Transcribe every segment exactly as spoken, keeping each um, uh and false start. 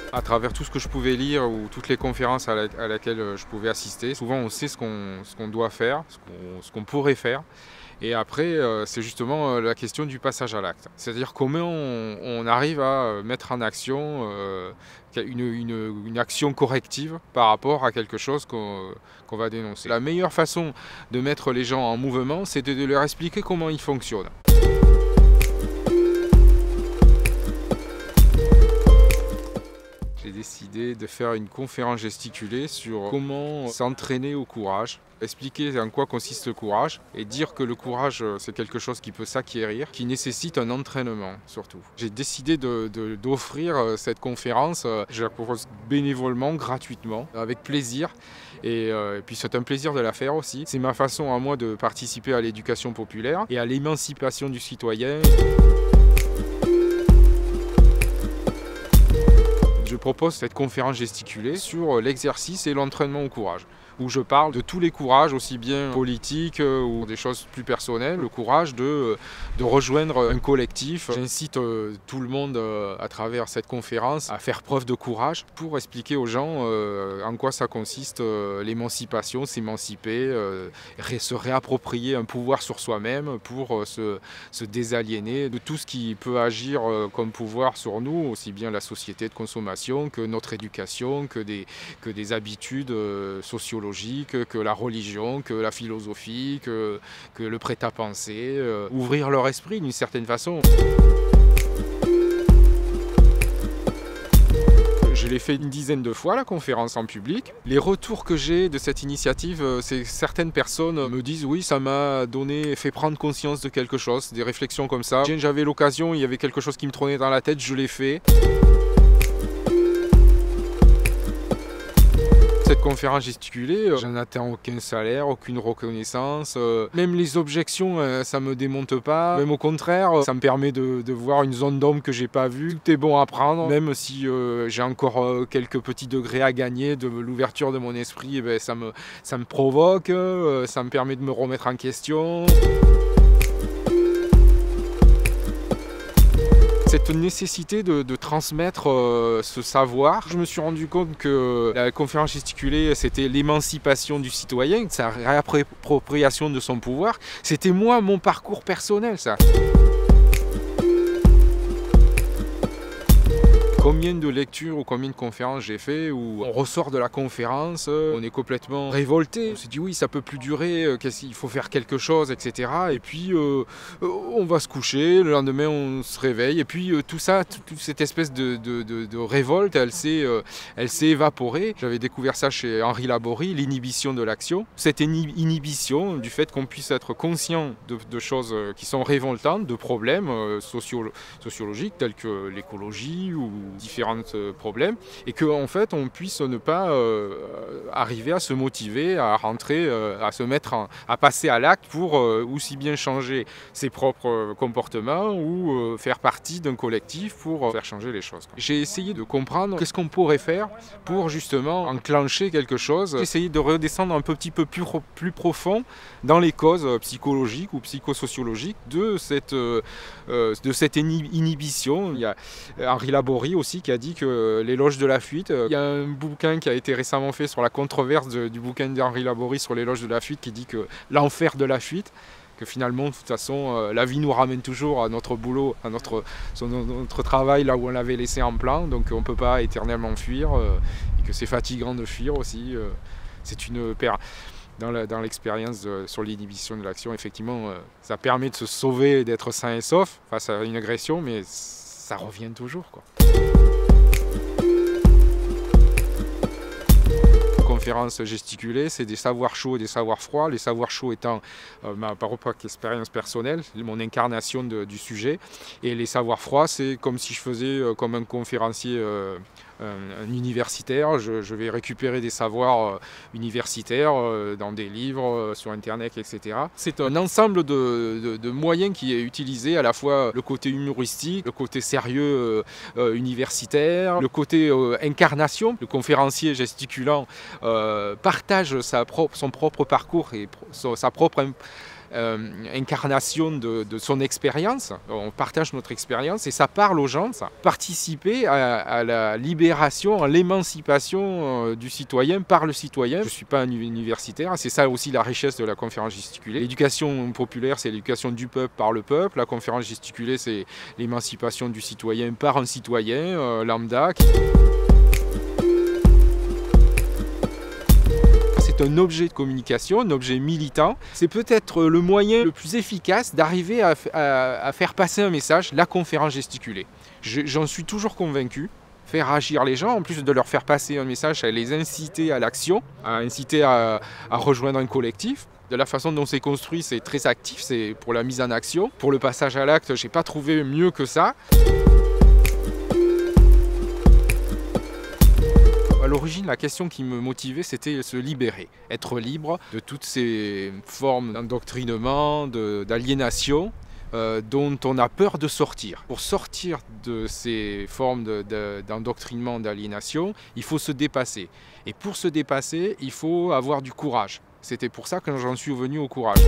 À travers tout ce que je pouvais lire ou toutes les conférences à, la, à laquelle je pouvais assister, souvent on sait ce qu'on ce qu'on doit faire, ce qu'on ce qu'on pourrait faire. Et après, euh, c'est justement euh, la question du passage à l'acte. C'est-à-dire comment on, on arrive à mettre en action euh, une, une, une action corrective par rapport à quelque chose qu'on qu'on va dénoncer. La meilleure façon de mettre les gens en mouvement, c'est de, de leur expliquer comment ils fonctionnent. J'ai décidé de faire une conférence gesticulée sur comment s'entraîner au courage, expliquer en quoi consiste le courage et dire que le courage c'est quelque chose qui peut s'acquérir, qui nécessite un entraînement surtout. J'ai décidé de, de, d'offrir cette conférence, je la propose bénévolement, gratuitement, avec plaisir et, euh, et puis c'est un plaisir de la faire aussi. C'est ma façon à moi de participer à l'éducation populaire et à l'émancipation du citoyen. Je propose cette conférence gesticulée sur l'exercice et l'entraînement au courage, où je parle de tous les courages, aussi bien politiques ou des choses plus personnelles, le courage de, de rejoindre un collectif. J'incite tout le monde à travers cette conférence à faire preuve de courage pour expliquer aux gens en quoi ça consiste l'émancipation, s'émanciper, se réapproprier un pouvoir sur soi-même pour se, se désaliéner de tout ce qui peut agir comme pouvoir sur nous, aussi bien la société de consommation que notre éducation, que des, que des habitudes euh, sociologiques, que la religion, que la philosophie, que, que le prêt-à-penser, euh, ouvrir leur esprit d'une certaine façon. Je l'ai fait une dizaine de fois, la conférence en public. Les retours que j'ai de cette initiative, c'est que certaines personnes me disent oui, ça m'a donné, fait prendre conscience de quelque chose, des réflexions comme ça. J'avais l'occasion, il y avait quelque chose qui me trônait dans la tête, je l'ai fait. Cette conférence gesticulée, j'en attends aucun salaire, aucune reconnaissance. Même les objections, ça me démonte pas. Même au contraire, ça me permet de, de voir une zone d'ombre que j'ai pas vue. Tout est bon à prendre. Même si euh, j'ai encore euh, quelques petits degrés à gagner de l'ouverture de mon esprit, eh ben, ça, me, ça me provoque, euh, ça me permet de me remettre en question. Cette nécessité de, de transmettre euh, ce savoir, je me suis rendu compte que la conférence gesticulée, c'était l'émancipation du citoyen, sa réappropriation de son pouvoir. C'était moi, mon parcours personnel, ça. Combien de lectures ou combien de conférences j'ai fait où on ressort de la conférence, on est complètement révolté. On se dit oui, ça peut plus durer, il faut faire quelque chose, et cetera. Et puis euh, on va se coucher, le lendemain on se réveille. Et puis euh, tout ça, toute cette espèce de, de, de, de révolte, elle s'est euh, elle s'est évaporée. J'avais découvert ça chez Henri Laborie, l'inhibition de l'action. Cette inhibition du fait qu'on puisse être conscient de, de choses qui sont révoltantes, de problèmes euh, socio sociologiques tels que l'écologie ou différents problèmes, et qu'en en fait on puisse ne pas euh, arriver à se motiver, à rentrer, euh, à se mettre, en, à passer à l'acte pour euh, aussi bien changer ses propres comportements ou euh, faire partie d'un collectif pour euh, faire changer les choses. J'ai essayé de comprendre qu'est-ce qu'on pourrait faire pour justement enclencher quelque chose, j'ai essayé de redescendre un petit peu plus, plus profond dans les causes psychologiques ou psychosociologiques de cette, euh, de cette inhibition. Il y a Henri Laborie aussi qui a dit que l'éloge de la fuite, il y a un bouquin qui a été récemment fait sur la controverse de, du bouquin d'Henri Laborie sur l'éloge de la fuite qui dit que l'enfer de la fuite, que finalement de toute façon euh, la vie nous ramène toujours à notre boulot, à notre, sur notre travail là où on l'avait laissé en plan, donc on ne peut pas éternellement fuir euh, et que c'est fatigant de fuir aussi. Euh, c'est une paire. Dans l'expérience sur l'inhibition de l'action, effectivement, euh, ça permet de se sauver, d'être sain et sauf face à une agression, mais ça revient toujours, quoi. Conférence gesticulée, c'est des savoirs chauds et des savoirs froids. Les savoirs chauds étant euh, ma propre expérience personnelle, mon incarnation de, du sujet. Et les savoirs froids, c'est comme si je faisais euh, comme un conférencier euh, un, un universitaire. Je, je vais récupérer des savoirs euh, universitaires euh, dans des livres, euh, sur Internet, et cetera. C'est un ensemble de, de, de moyens qui est utilisé, à la fois le côté humoristique, le côté sérieux euh, universitaire, le côté euh, incarnation. Le conférencier gesticulant Euh, partage sa propre, son propre parcours et sa propre euh, incarnation de, de son expérience. On partage notre expérience et ça parle aux gens, ça. Participer à, à la libération, à l'émancipation euh, du citoyen par le citoyen. Je ne suis pas un universitaire, c'est ça aussi la richesse de la conférence gesticulée. L'éducation populaire, c'est l'éducation du peuple par le peuple. La conférence gesticulée, c'est l'émancipation du citoyen par un citoyen euh, lambda. C'est un objet de communication, un objet militant. C'est peut-être le moyen le plus efficace d'arriver à, à, à faire passer un message, la conférence gesticulée. J'en suis toujours convaincu. Faire agir les gens, en plus de leur faire passer un message, à les inciter à l'action, à inciter à, à rejoindre un collectif. De la façon dont c'est construit, c'est très actif, c'est pour la mise en action. Pour le passage à l'acte, je n'ai pas trouvé mieux que ça. À l'origine, la question qui me motivait, c'était se libérer, être libre de toutes ces formes d'endoctrinement, d'aliénation euh, dont on a peur de sortir. Pour sortir de ces formes d'endoctrinement, d'aliénation, il faut se dépasser. Et pour se dépasser, il faut avoir du courage. C'était pour ça que j'en suis venu au courage.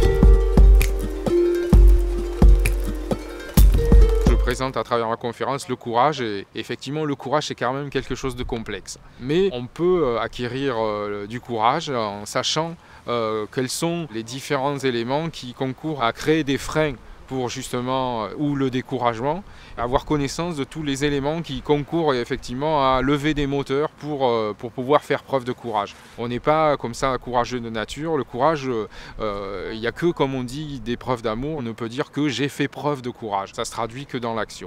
Je présente à travers ma conférence le courage et effectivement le courage c'est quand même quelque chose de complexe. Mais on peut acquérir euh, du courage en sachant euh, quels sont les différents éléments qui concourent à créer des freins pour justement, ou le découragement, avoir connaissance de tous les éléments qui concourent effectivement à lever des moteurs pour, euh, pour pouvoir faire preuve de courage. On n'est pas comme ça courageux de nature, le courage, il euh, n'y a que, comme on dit, des preuves d'amour, on ne peut dire que j'ai fait preuve de courage, ça se traduit que dans l'action.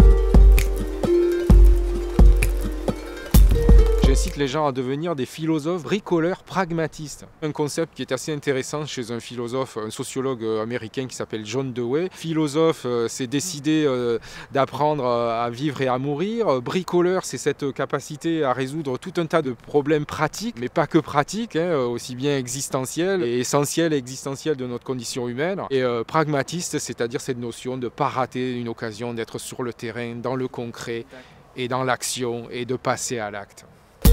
J'incite les gens à devenir des philosophes bricoleurs pragmatistes. Un concept qui est assez intéressant chez un philosophe, un sociologue américain qui s'appelle John Dewey. Philosophe, c'est décider d'apprendre à vivre et à mourir. Bricoleur, c'est cette capacité à résoudre tout un tas de problèmes pratiques, mais pas que pratiques, hein, aussi bien existentiels et essentiels et existentiels de notre condition humaine. Et euh, pragmatiste, c'est-à-dire cette notion de ne pas rater une occasion d'être sur le terrain, dans le concret et dans l'action et de passer à l'acte.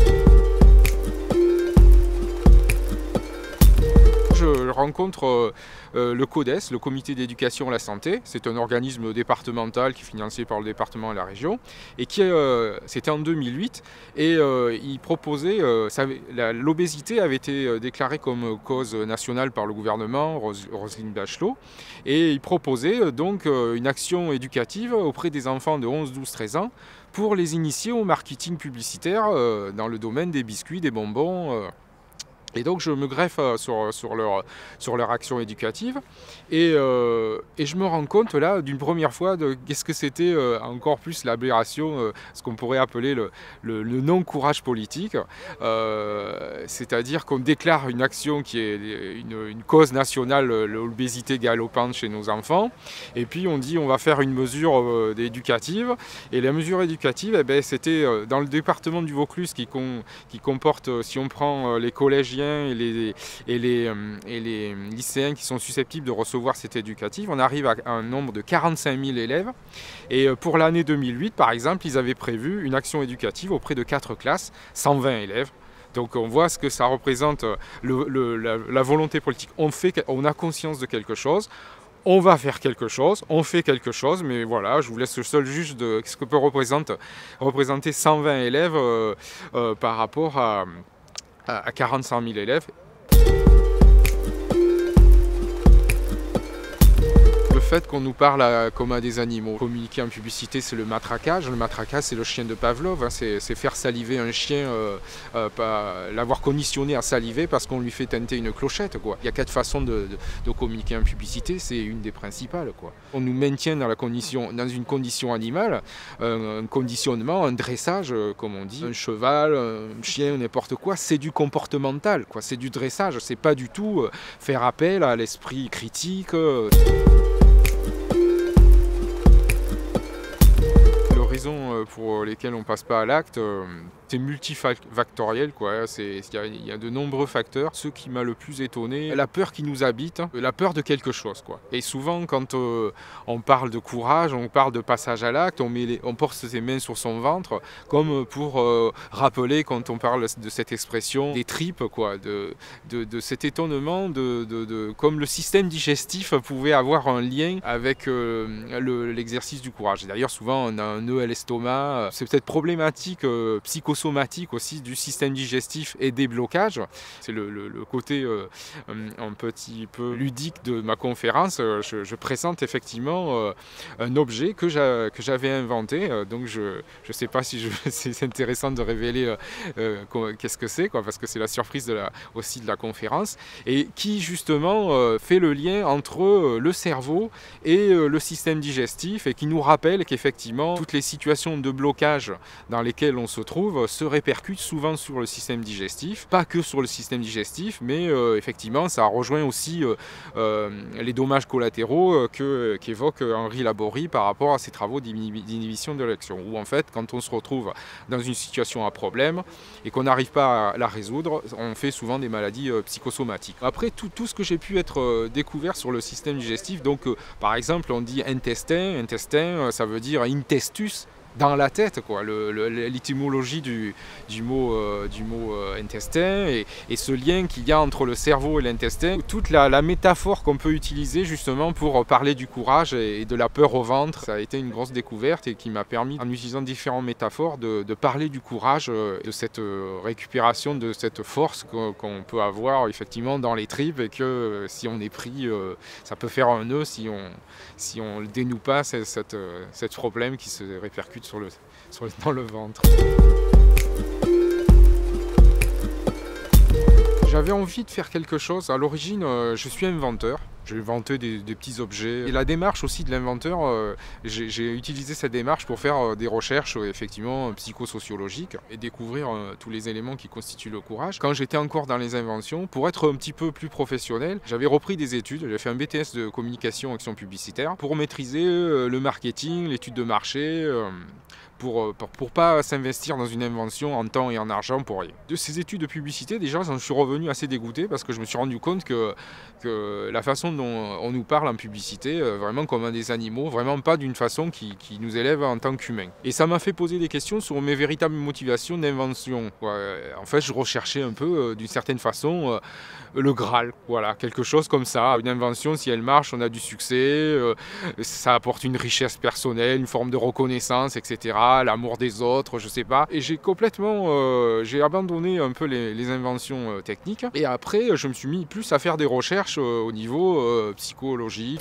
Je rencontre euh, le CODES, le Comité d'éducation à la santé. C'est un organisme départemental qui est financé par le département et la région. Et qui, euh, c'était en deux mille huit. Et euh, il proposait, euh, l'obésité avait été déclarée comme cause nationale par le gouvernement, Rose, Roselyne Bachelot. Et il proposait donc une action éducative auprès des enfants de onze, douze, treize ans pour les initier au marketing publicitaire euh, dans le domaine des biscuits, des bonbons. Euh, Et donc je me greffe sur, sur, leur, sur leur action éducative et, euh, et je me rends compte là d'une première fois de qu'est-ce que c'était euh, encore plus l'aberration, euh, ce qu'on pourrait appeler le, le, le non-courage politique. Euh, C'est-à-dire qu'on déclare une action qui est une, une cause nationale, l'obésité galopante chez nos enfants, et puis on dit on va faire une mesure euh, éducative. Et la mesure éducative, eh ben, c'était euh, dans le département du Vaucluse qui, com, qui comporte, euh, si on prend euh, les collégiens, Et les, et, les, et les lycéens qui sont susceptibles de recevoir cette éducative, on arrive à un nombre de quarante-cinq mille élèves. Et pour l'année deux mille huit, par exemple, ils avaient prévu une action éducative auprès de quatre classes, cent vingt élèves. Donc on voit ce que ça représente, le, le, la, la volonté politique. On, fait, on a conscience de quelque chose. On va faire quelque chose, on fait quelque chose, mais voilà, je vous laisse le seul juge de ce que peut représenter, représenter cent vingt élèves euh, euh, par rapport à... à quarante-cinq mille élèves. Le fait qu'on nous parle à, comme à des animaux. Communiquer en publicité, c'est le matraquage. Le matraquage, c'est le chien de Pavlov. Hein. C'est faire saliver un chien, euh, euh, l'avoir conditionné à saliver parce qu'on lui fait teinter une clochette, quoi. Il y a quatre façons de, de, de communiquer en publicité, c'est une des principales, quoi. On nous maintient dans, la condition, dans une condition animale, un, un conditionnement, un dressage, comme on dit. Un cheval, un chien, n'importe quoi, c'est du comportemental, quoi. C'est du dressage, c'est pas du tout euh, faire appel à l'esprit critique. Euh. Raisons pour lesquelles on ne passe pas à l'acte, C'est multifactoriel, quoi. C'est, il y a, il y a de nombreux facteurs. Ce qui m'a le plus étonné, la peur qui nous habite, la peur de quelque chose, quoi. Et souvent, quand euh, on parle de courage, on parle de passage à l'acte, on, met les, on porte ses mains sur son ventre, comme pour euh, rappeler, quand on parle de cette expression, des tripes, quoi, de, de, de cet étonnement, de, de, de, comme le système digestif pouvait avoir un lien avec euh, le, l'exercice du courage. D'ailleurs, souvent, on a un nœud à l'estomac. C'est peut-être problématique euh, psychosomatique aussi du système digestif et des blocages. C'est le, le, le côté euh, un petit peu ludique de ma conférence. Je, je présente effectivement euh, un objet que, j'a, que j'avais inventé. Donc, je ne sais pas si je, c'est intéressant de révéler euh, euh, qu'est-ce que c'est, quoi, parce que c'est la surprise de la, aussi de la conférence, et qui justement euh, fait le lien entre euh, le cerveau et euh, le système digestif, et qui nous rappelle qu'effectivement toutes les situations de blocage dans lesquelles on se trouve se répercutent souvent sur le système digestif, pas que sur le système digestif, mais euh, effectivement ça rejoint aussi euh, euh, les dommages collatéraux euh, que, qu'évoque Henri Laborie par rapport à ses travaux d'inhibition de l'action, où en fait quand on se retrouve dans une situation à problème et qu'on n'arrive pas à la résoudre, on fait souvent des maladies euh, psychosomatiques. Après tout, tout ce que j'ai pu être euh, découvert sur le système digestif, donc euh, par exemple on dit intestin, intestin euh, ça veut dire intestus, dans la tête, quoi, le, le, l'étymologie du, du mot, euh, du mot euh, intestin, et, et ce lien qu'il y a entre le cerveau et l'intestin, toute la, la métaphore qu'on peut utiliser justement pour parler du courage et, et de la peur au ventre, ça a été une grosse découverte et qui m'a permis, en utilisant différentes métaphores, de, de parler du courage, euh, de cette euh, récupération, de cette force qu'on, qu'on peut avoir effectivement dans les tripes, et que euh, si on est pris, euh, ça peut faire un nœud si on si on ne dénoue pas cette, cette, cette problème qui se répercute Sur le, sur le, dans le ventre. J'avais envie de faire quelque chose. À l'origine, euh, je suis inventeur. J'ai inventé des, des petits objets. Et la démarche aussi de l'inventeur, euh, j'ai, j'ai utilisé cette démarche pour faire euh, des recherches euh, effectivement psychosociologiques et découvrir euh, tous les éléments qui constituent le courage. Quand j'étais encore dans les inventions, pour être un petit peu plus professionnel, j'avais repris des études. J'ai fait un B T S de communication action publicitaire pour maîtriser euh, le marketing, l'étude de marché, euh, pour pour, pour pas s'investir dans une invention en temps et en argent pour rien. De ces études de publicité, déjà, j'en suis revenu assez dégoûté parce que je me suis rendu compte que, que la façon dont on nous parle en publicité, euh, vraiment comme des animaux, vraiment pas d'une façon qui, qui nous élève en tant qu'humains. Et ça m'a fait poser des questions sur mes véritables motivations d'invention. Ouais, en fait, je recherchais un peu, euh, d'une certaine façon, euh, le Graal, voilà, quelque chose comme ça. Une invention, si elle marche, on a du succès, euh, ça apporte une richesse personnelle, une forme de reconnaissance, et cetera, l'amour des autres, je sais pas. Et j'ai complètement, euh, j'ai abandonné un peu les, les inventions euh, techniques. Et après, je me suis mis plus à faire des recherches euh, au niveau euh, psychologique.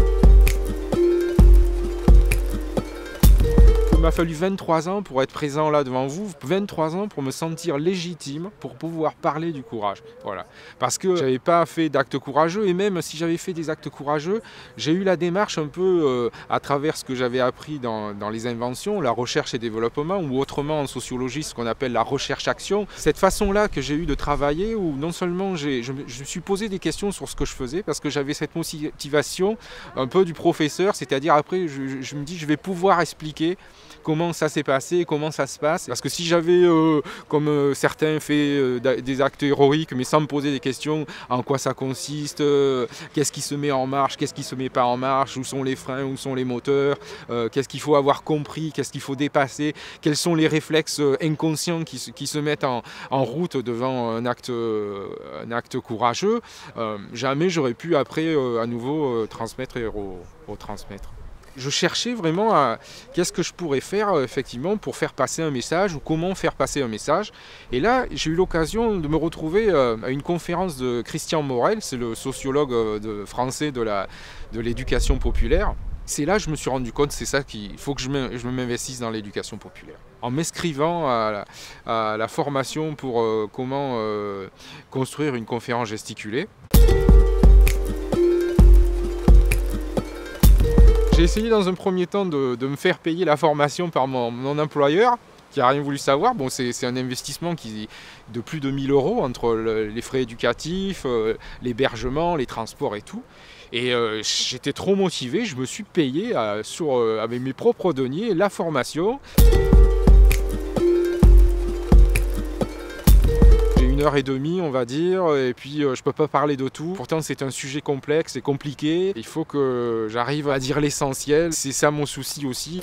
Il m'a fallu vingt-trois ans pour être présent là devant vous, vingt-trois ans pour me sentir légitime, pour pouvoir parler du courage. Voilà. Parce que j'avais pas fait d'actes courageux, et même si j'avais fait des actes courageux, j'ai eu la démarche un peu euh, à travers ce que j'avais appris dans, dans les inventions, la recherche et développement, ou autrement en sociologie ce qu'on appelle la recherche-action. Cette façon-là que j'ai eu de travailler, où non seulement j'ai, je, je me suis posé des questions sur ce que je faisais, parce que j'avais cette motivation un peu du professeur, c'est-à-dire après je, je me dis je vais pouvoir expliquer comment ça s'est passé, comment ça se passe. Parce que si j'avais, euh, comme euh, certains, fait euh, des actes héroïques, mais sans me poser des questions, en quoi ça consiste, euh, qu'est-ce qui se met en marche, qu'est-ce qui se met pas en marche, où sont les freins, où sont les moteurs, euh, qu'est-ce qu'il faut avoir compris, qu'est-ce qu'il faut dépasser, quels sont les réflexes inconscients qui, qui se mettent en, en route devant un acte, euh, un acte courageux, euh, jamais j'aurais pu après euh, à nouveau euh, transmettre et retransmettre. Je cherchais vraiment à qu'est-ce que je pourrais faire effectivement pour faire passer un message, ou comment faire passer un message. Et là, j'ai eu l'occasion de me retrouver à une conférence de Christian Morel, c'est le sociologue de, français de, la, de l'éducation populaire. C'est là que je me suis rendu compte, c'est ça qu'il faut que je m'investisse dans l'éducation populaire. En m'inscrivant à la, à la formation pour euh, comment euh, construire une conférence gesticulée. J'ai essayé dans un premier temps de, de me faire payer la formation par mon, mon employeur, qui n'a rien voulu savoir. Bon, c'est, c'est un investissement qui, de plus de mille euros entre le, les frais éducatifs, euh, l'hébergement, les transports et tout. Et euh, j'étais trop motivé, je me suis payé euh, sur, euh, avec mes propres deniers la formation. une heure et demie, on va dire, et puis euh, je peux pas parler de tout. Pourtant, c'est un sujet complexe et compliqué. Il faut que j'arrive à dire l'essentiel. C'est ça mon souci aussi.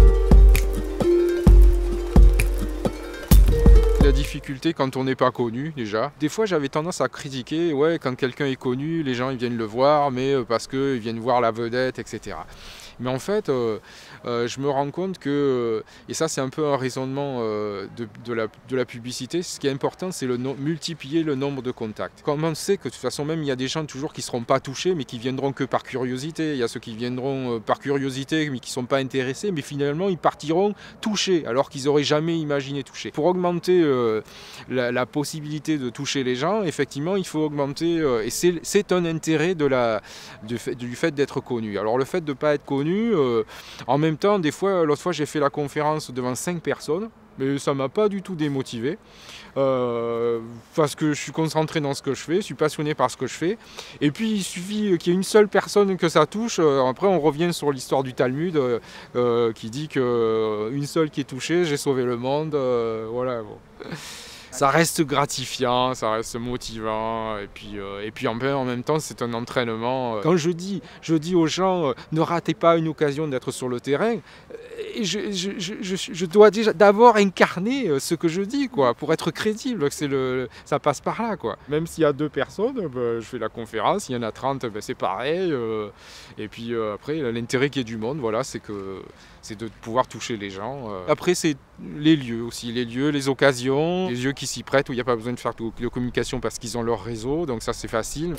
La difficulté quand on n'est pas connu déjà. Des fois j'avais tendance à critiquer, ouais, quand quelqu'un est connu, les gens ils viennent le voir, mais parce qu'ils viennent voir la vedette, et cetera. Mais en fait, euh, euh, je me rends compte que, et ça c'est un peu un raisonnement euh, de, de, la, de la publicité, ce qui est important c'est le no multiplier le nombre de contacts. Comme on sait que de toute façon même il y a des gens toujours qui ne seront pas touchés mais qui viendront que par curiosité, il y a ceux qui viendront euh, par curiosité mais qui ne sont pas intéressés, mais finalement ils partiront touchés alors qu'ils n'auraient jamais imaginé toucher. Pour augmenter euh, la, la possibilité de toucher les gens, effectivement il faut augmenter, euh, et c'est un intérêt de la, du fait, du fait d'être connu. Alors le fait de ne pas être connu, Euh, en même temps, des fois, l'autre fois j'ai fait la conférence devant cinq personnes, mais ça m'a pas du tout démotivé, euh, parce que je suis concentré dans ce que je fais, je suis passionné par ce que je fais, et puis il suffit qu'il y ait une seule personne que ça touche, euh, après on revient sur l'histoire du Talmud, euh, euh, qui dit qu'une seule qui est touchée, j'ai sauvé le monde, euh, voilà. Bon. Ça reste gratifiant, ça reste motivant, et puis, euh, et puis en, en même temps c'est un entraînement. Quand je dis, je dis aux gens euh, ne ratez pas une occasion d'être sur le terrain, et je, je, je, je dois déjà d'abord incarner ce que je dis quoi, pour être crédible, que le, ça passe par là quoi. Même s'il y a deux personnes, ben, je fais la conférence, il y en a trente, ben, c'est pareil. Euh, et puis euh, après l'intérêt qui est du monde, voilà, c'est que c'est de pouvoir toucher les gens. Après c'est les lieux aussi, les lieux, les occasions, les lieux qui s'y prêtent où il n'y a pas besoin de faire de communication parce qu'ils ont leur réseau, donc ça c'est facile.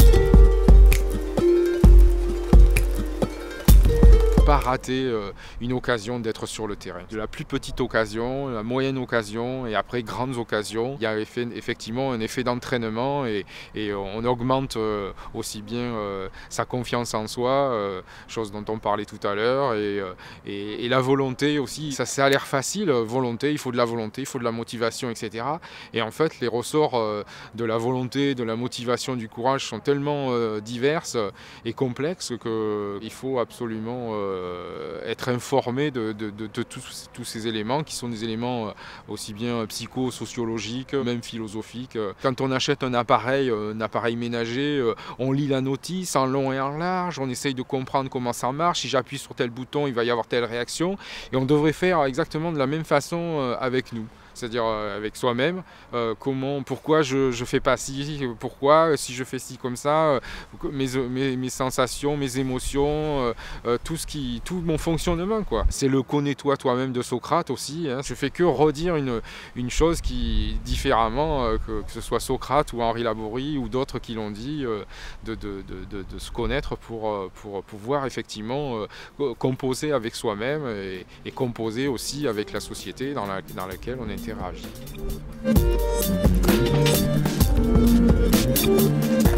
Pas rater euh, une occasion d'être sur le terrain. De la plus petite occasion, la moyenne occasion et après grandes occasions, il y a effet, effectivement un effet d'entraînement et, et on augmente euh, aussi bien euh, sa confiance en soi, euh, chose dont on parlait tout à l'heure, et, euh, et, et la volonté aussi. Ça, ça a l'air facile, volonté, il faut de la volonté, il faut de la motivation, et cetera. Et en fait, les ressorts euh, de la volonté, de la motivation, du courage sont tellement euh, diverses et complexes qu'il faut absolument euh, être informé de, de, de, de tous, tous ces éléments qui sont des éléments aussi bien psychosociologiques, même philosophiques. Quand on achète un appareil, un appareil ménager, on lit la notice en long et en large, on essaye de comprendre comment ça marche, si j'appuie sur tel bouton, il va y avoir telle réaction, et on devrait faire exactement de la même façon avec nous. C'est-à-dire avec soi-même, euh, comment, pourquoi je, je fais pas ci, pourquoi si je fais ci comme ça, euh, mes, mes, mes sensations, mes émotions, euh, tout ce qui, tout mon fonctionnement quoi. C'est le connais-toi toi-même de Socrate aussi. Hein. Je fais que redire une, une chose qui différemment, euh, que, que ce soit Socrate ou Henri Laborie ou d'autres qui l'ont dit, euh, de, de, de, de, de se connaître pour, pour pouvoir effectivement euh, composer avec soi-même et, et composer aussi avec la société dans, la, dans laquelle on est. Interagir.